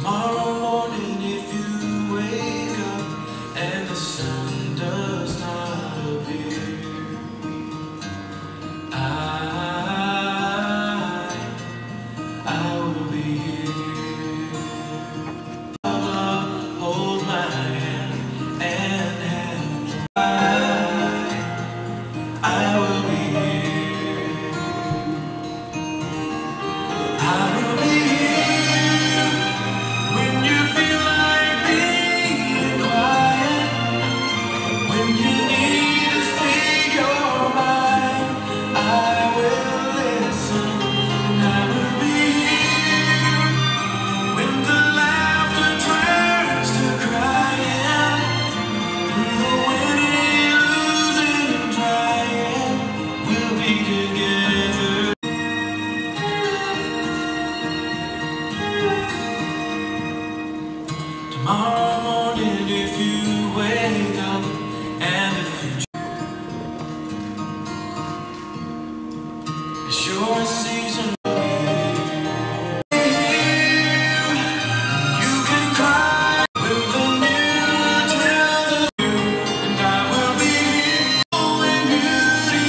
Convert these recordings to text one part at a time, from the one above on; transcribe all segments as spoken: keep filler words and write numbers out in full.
Tomorrow morning, if you wake up and the sun does not appear, I, I will be here. I'll hold my hand and have I, I will be here. I will be here when you feel like being quiet, when you need to speak your mind. I will listen, and I will be here when the laughter turns to crying, and the winning, losing, trying, we'll be together. Tomorrow morning, if you wake up and if you it's your season to be here, you can cry when the news tells you, and I will be here in beauty.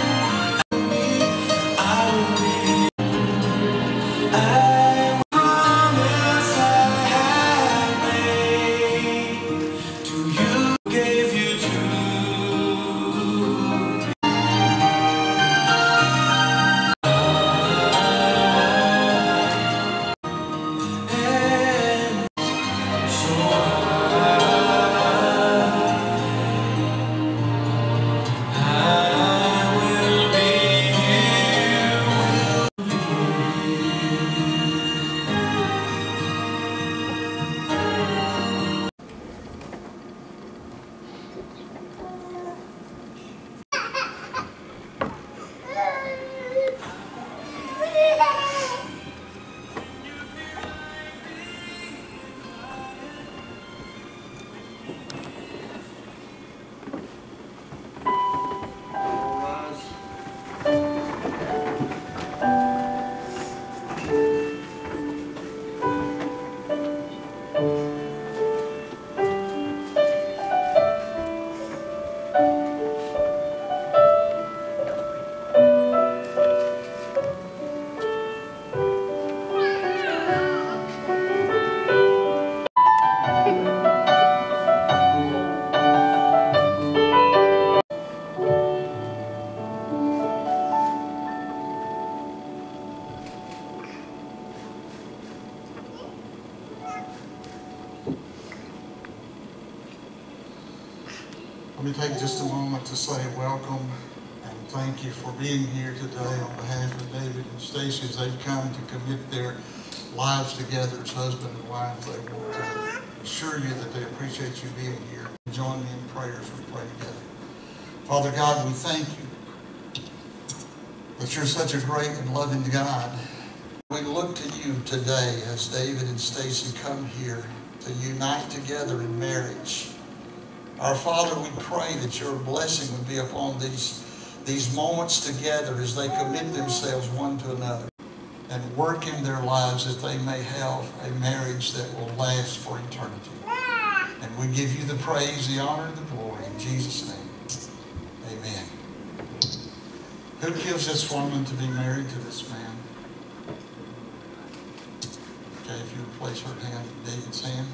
I will be here. I promise I have made to you, gave you to and so I, I will be here, will be Let me take just a moment to say welcome and thank you for being here today on behalf of David and Stacy as they've come to commit their lives together as husband and wife. They want to assure you that they appreciate you being here. Join me in prayers as we pray together. Father God, we thank you that you're such a great and loving God. We look to you today as David and Stacy come here to unite together in marriage. Our Father, we pray that your blessing would be upon these, these moments together as they commit themselves one to another and work in their lives that they may have a marriage that will last for eternity. And we give you the praise, the honor, and the glory in Jesus' name. Amen. Who gives this woman to be married to this man? Okay, if you would place her hand in David's hand.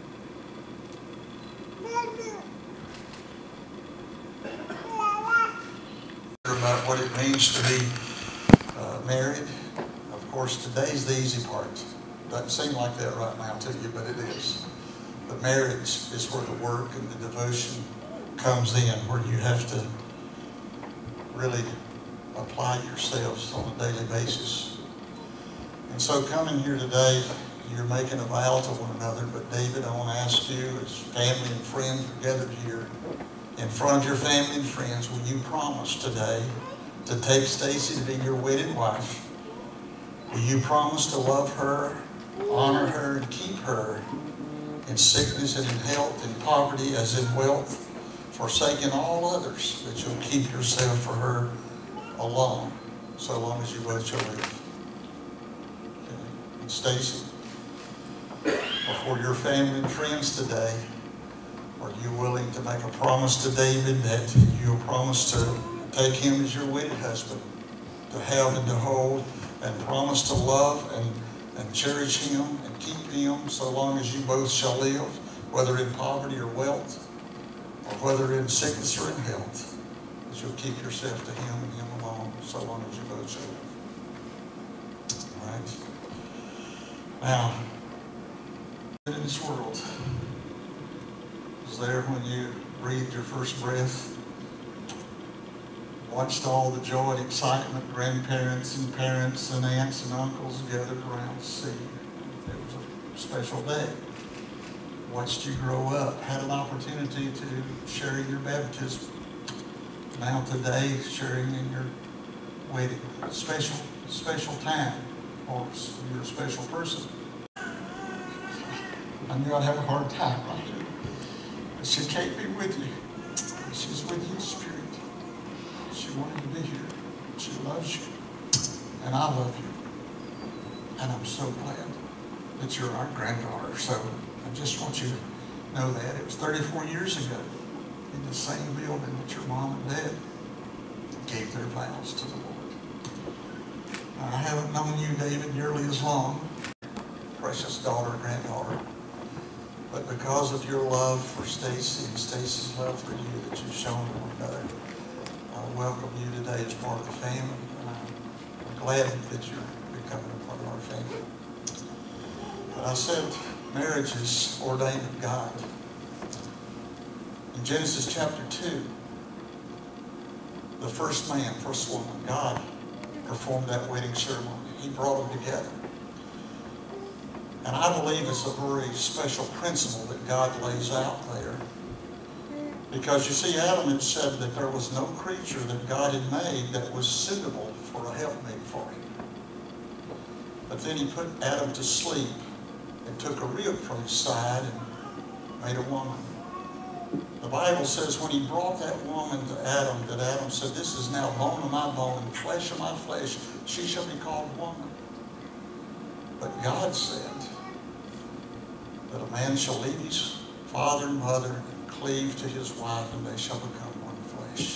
About what it means to be uh, married. Of course, today's the easy part. Doesn't seem like that right now to you, but it is. But marriage is where the work and the devotion comes in, where you have to really apply yourselves on a daily basis. And so coming here today, you're making a vow to one another. But David, I want to ask you, as family and friends are gathered here, in front of your family and friends, will you promise today to take Stacy to be your wedded wife? Will you promise to love her, honor her, and keep her in sickness and in health, in poverty as in wealth, forsaking all others, that you'll keep yourself for her alone, so long as you both shall live? Okay. And Stacy, or for your family and friends today, are you willing to make a promise to David that you'll promise to take him as your wedded husband, to have and to hold, and promise to love and, and cherish him and keep him so long as you both shall live, whether in poverty or wealth, or whether in sickness or in health, that you'll keep yourself to him and him alone so long as you both shall live. All right? Now, in this world, was there when you breathed your first breath, watched all the joy and excitement, grandparents and parents and aunts and uncles gathered around to see. It was a special day. Watched you grow up, had an opportunity to share in your baptism. Now today, sharing in your wedding. Special, special time for us. You're a special person. I knew I'd have a hard time right here. But she can't be with you. She's with you in spirit. She wanted to be here. She loves you. And I love you. And I'm so glad that you're our granddaughter. So I just want you to know that. It was thirty-four years ago in the same building that your mom and dad gave their vows to the Lord. Now, I haven't known you, David, nearly as long, precious daughter, granddaughter. But because of your love for Stacy and Stacy's love for you that you've shown to one another, I welcome you today as part of the family. And I'm glad that you're becoming a part of our family. But I said marriage is ordained of God. In Genesis chapter two, the first man, first woman, God performed that wedding ceremony. He brought them together. And I believe it's a very special principle that God lays out there. Because you see, Adam had said that there was no creature that God had made that was suitable for a helpmate for him. But then he put Adam to sleep and took a rib from his side and made a woman. The Bible says when he brought that woman to Adam, that Adam said, "This is now bone of my bone and flesh of my flesh. She shall be called woman." But God said that a man shall leave his father and mother and cleave to his wife, and they shall become one flesh.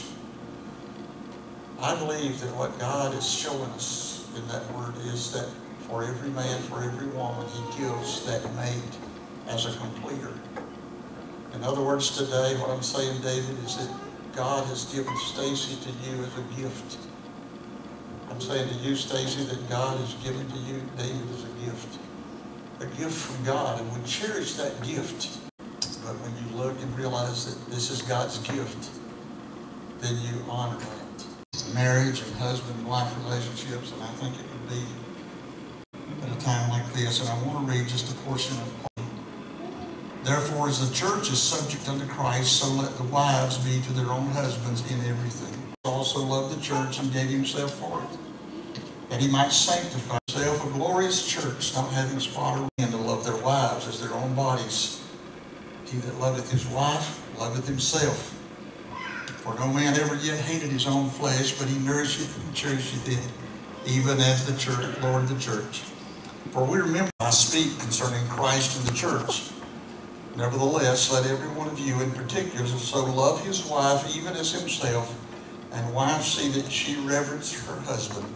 I believe that what God is showing us in that word is that for every man, for every woman, he gives that mate as a completer. In other words, today, what I'm saying, David, is that God has given Stacy to you as a gift. I'm saying to you, Stacy, that God has given to you, David, as a gift. A gift from God, and we cherish that gift. But when you look and realize that this is God's gift, then you honor that. Marriage and husband and wife relationships, and I think it would be at a time like this, and I want to read just a portion of Paul. Therefore, as the church is subject unto Christ, so let the wives be to their own husbands in everything. He also loved the church and gave himself for it, that he might sanctify himself a glorious church, not having spot or wrinkle, to love their wives as their own bodies. He that loveth his wife loveth himself. For no man ever yet hated his own flesh, but he nourisheth and cherisheth it, even as the church, Lord the church. For we remember I speak concerning Christ and the church. Nevertheless, let every one of you in particular so love his wife even as himself, and wives see that she reverence her husband.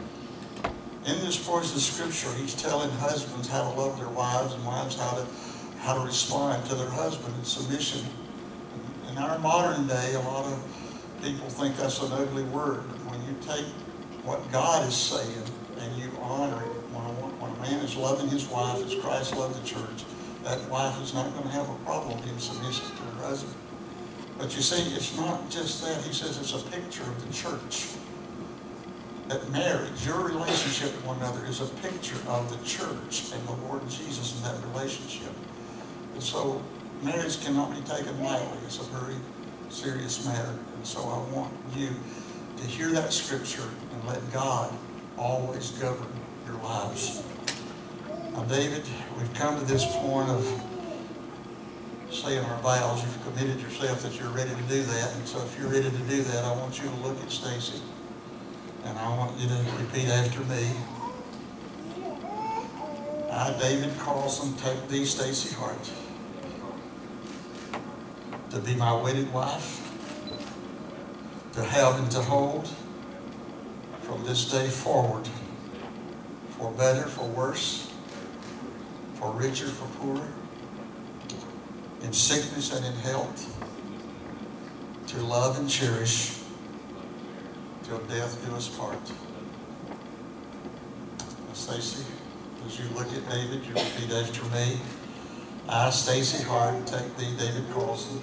In this portion of Scripture, he's telling husbands how to love their wives and wives how to how to respond to their husband in submission. In our modern day, a lot of people think that's an ugly word. But when you take what God is saying and you honor it, when a, when a man is loving his wife as Christ loved the church, that wife is not going to have a problem being submissive to her husband. But you see, it's not just that. He says it's a picture of the church. That marriage, your relationship with one another, is a picture of the church and the Lord Jesus in that relationship. And so marriage cannot be taken lightly. It's a very serious matter. And so I want you to hear that scripture and let God always govern your lives. Now, David, we've come to this point of saying our vows. You've committed yourself that you're ready to do that. And so if you're ready to do that, I want you to look at Stacy. And I want you to repeat after me. I, David Carlson, take thee, Stacy Hart, to be my wedded wife, to have and to hold from this day forward, for better, for worse, for richer, for poorer, in sickness and in health, to love and cherish, till death do us part. Now, Stacy, as you look at David, you repeat after me. I, Stacy Hart, take thee, David Carlson,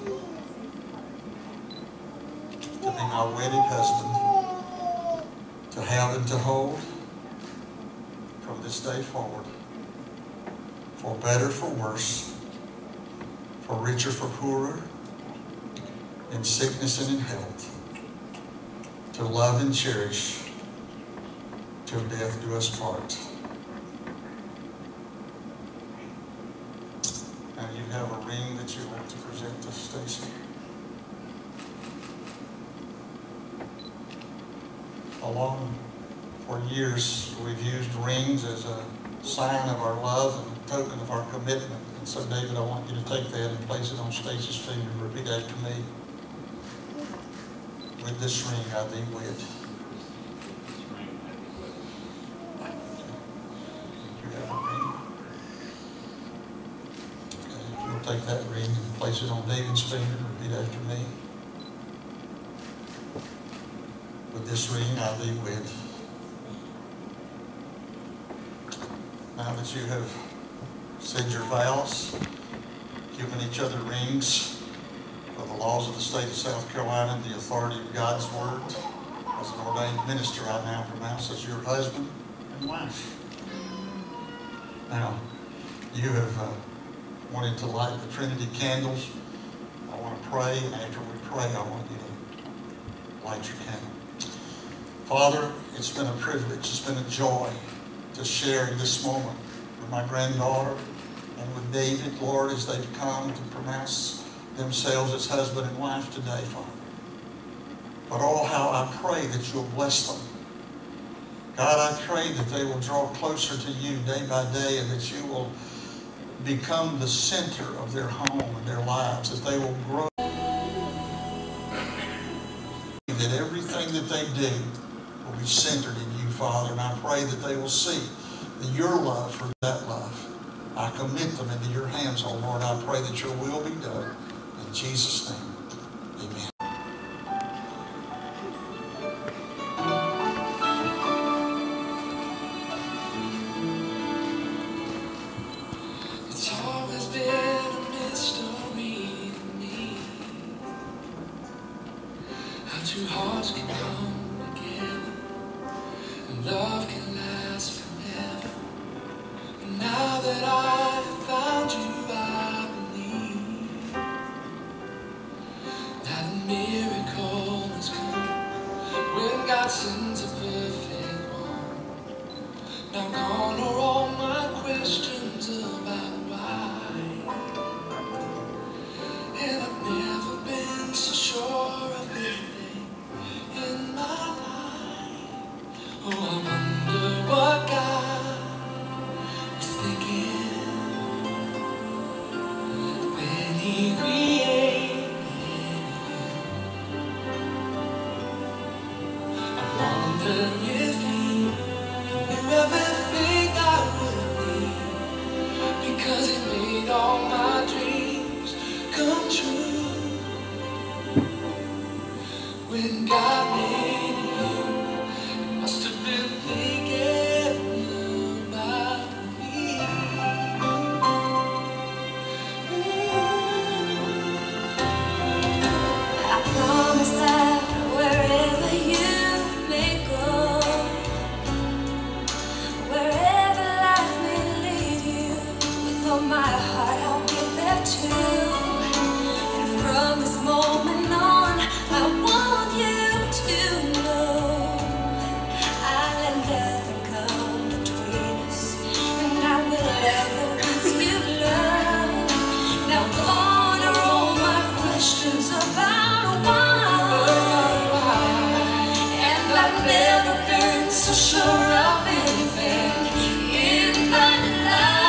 to be my wedded husband, to have and to hold from this day forward, for better, for worse, for richer, for poorer, in sickness and in health, to love and cherish, till death do us part. Now you have a ring that you want to present to Stacy. Along for years, we've used rings as a sign of our love and a token of our commitment. And so, David, I want you to take that and place it on Stacy's finger. Repeat after me. With this ring I thee wed. You have a ring. Okay, you'll take that ring and place it on David's finger. Repeat after me. With this ring I thee wed. Now that you have said your vows, given each other rings, for the laws of the state of South Carolina and the authority of God's word, as an ordained minister, I now pronounce as your husband and wife. Now, you have uh, wanted to light the Trinity candles. I want to pray, and after we pray, I want you to light your candle. Father, it's been a privilege, it's been a joy to share in this moment with my granddaughter and with David, Lord, as they've come to pronounce themselves as husband and wife today, Father. But oh, how I pray that you'll bless them. God, I pray that they will draw closer to you day by day, and that you will become the center of their home and their lives, that they will grow, that everything that they do will be centered in you, Father. And I pray that they will see that your love for that love. I commit them into your hands, oh Lord. I pray that your will be done. In Jesus' name, amen. It's always been a mystery to me how two hearts can come together and love can last forever. And now that I have found you, I believe that a miracle has come when God sends a perfect one. Now gone are all my questions about why, and I've never been so sure of anything in my life. Oh, I wonder what God was thinking when He created you. I wonder if He knew everything I would need, because He made all my dreams come true. When God made you, He must have been thinking about me. I promise that wherever you may go, wherever life may lead you, with all my heart I'll give there too. And from this moment on, I want you to know I let nothing come between us, and I will love the ones you love. Now gone are all my questions about why, and I've never been so sure of anything in my life.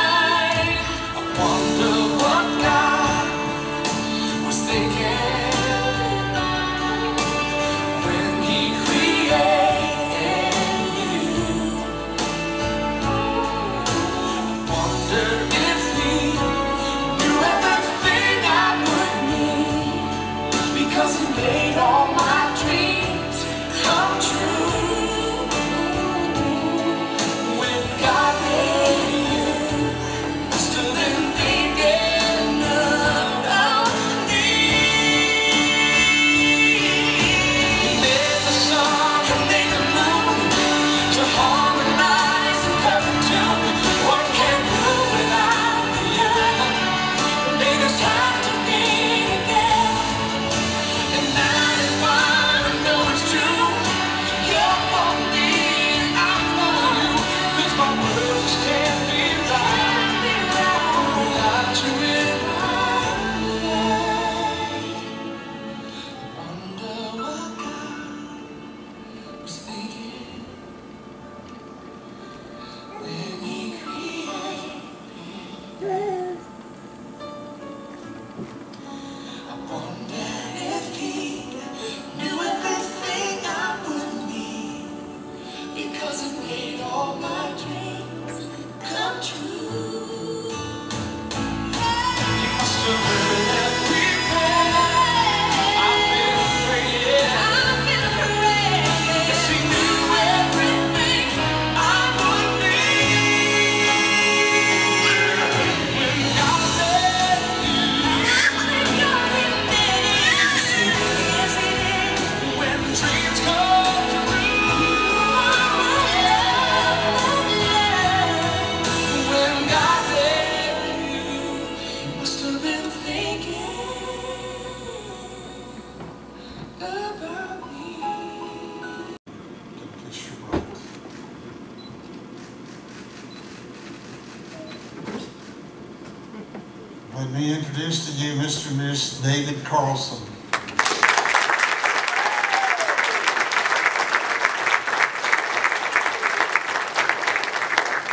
Let me introduce to you Mister and Miss David Carlson.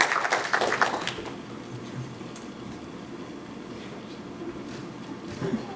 Thank you.